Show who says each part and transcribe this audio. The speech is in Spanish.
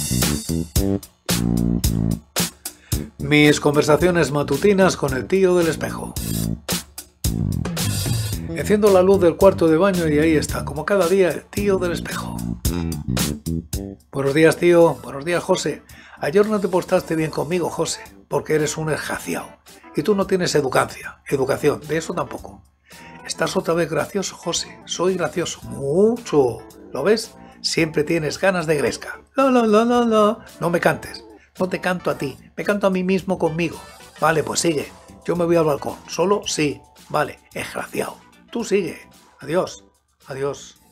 Speaker 1: Mis conversaciones matutinas con el tío del espejo. Enciendo la luz del cuarto de baño y ahí está, como cada día, el tío del espejo. Buenos días, tío. Buenos días, José. Ayer no te portaste bien conmigo, José, porque eres un desgraciado. Y tú no tienes educación, de eso tampoco. Estás otra vez gracioso, José. Soy gracioso. Mucho. ¿Lo ves? Siempre tienes ganas de gresca. La, la, la, la, la. No me cantes. No te canto a ti. Me canto a mí mismo conmigo. Vale, pues sigue. Yo me voy al balcón. ¿Solo? Sí. Vale, desgraciado. Tú sigue. Adiós. Adiós.